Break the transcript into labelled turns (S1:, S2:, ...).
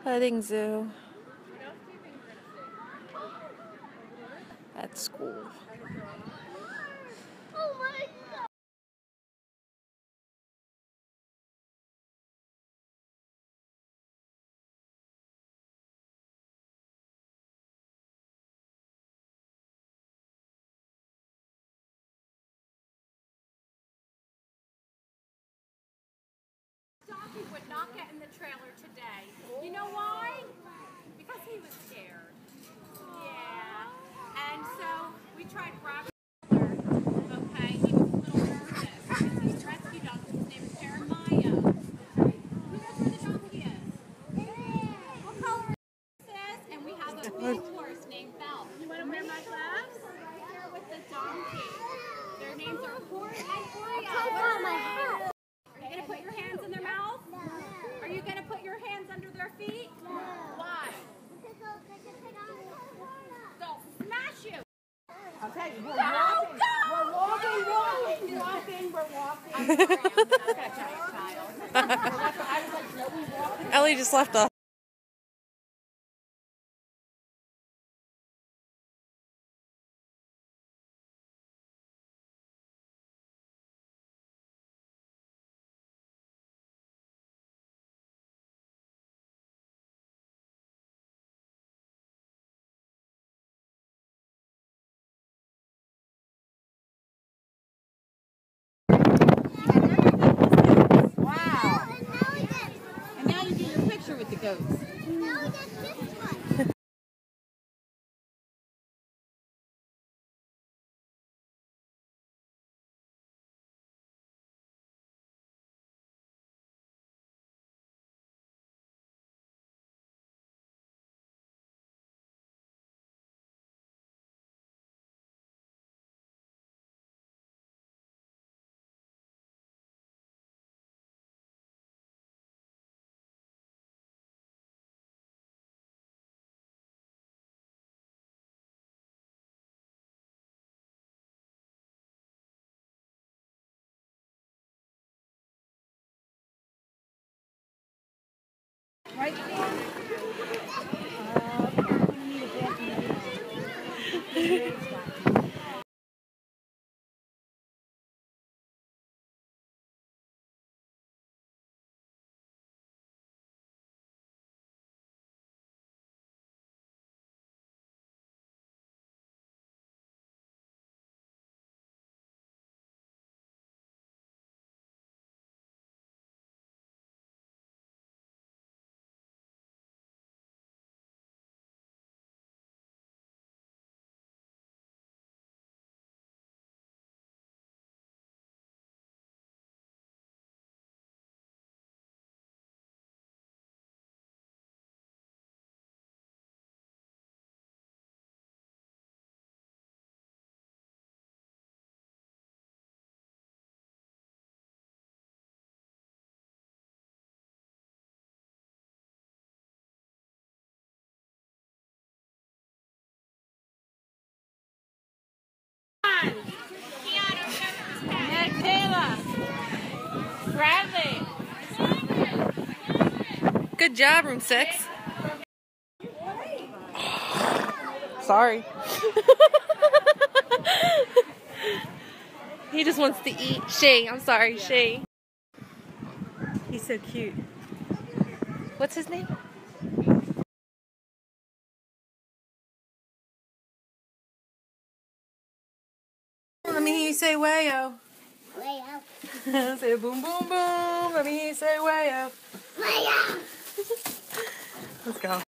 S1: Petting zoo. At school.
S2: Oh my God.
S3: Donkey would not get in the trailer today. You know why? Because he was scared. Yeah. And so we tried grabbing him. Okay, he was a little nervous. This is rescue donkey. His name is Jeremiah. Who knows where the donkey is? What color is this? And we have a big horse named Belle. You want to wear my gloves? With the donkey. Their names are Horse and Oreo. Are you going to put your hands in their mouth? No. Are you going to put your hands under their feet? No. Why? They'll smash you.
S4: Okay, we're walking. I'm sorry, I'm not a child. I was like, no, we walking.
S1: Ellie just left us.
S4: Wow. And now you get your picture with the goats.
S2: No, that's this one.
S4: Right there.
S3: Bradley.
S1: Good job, room 6. Sorry. He just wants to eat. Shay, I'm sorry, Shay. He's so cute. What's his name? Let me hear you say wayo.
S2: Wayo.
S1: Say boom, boom, boom. Let me hear you say wayo.
S2: Wayo.
S1: Let's go.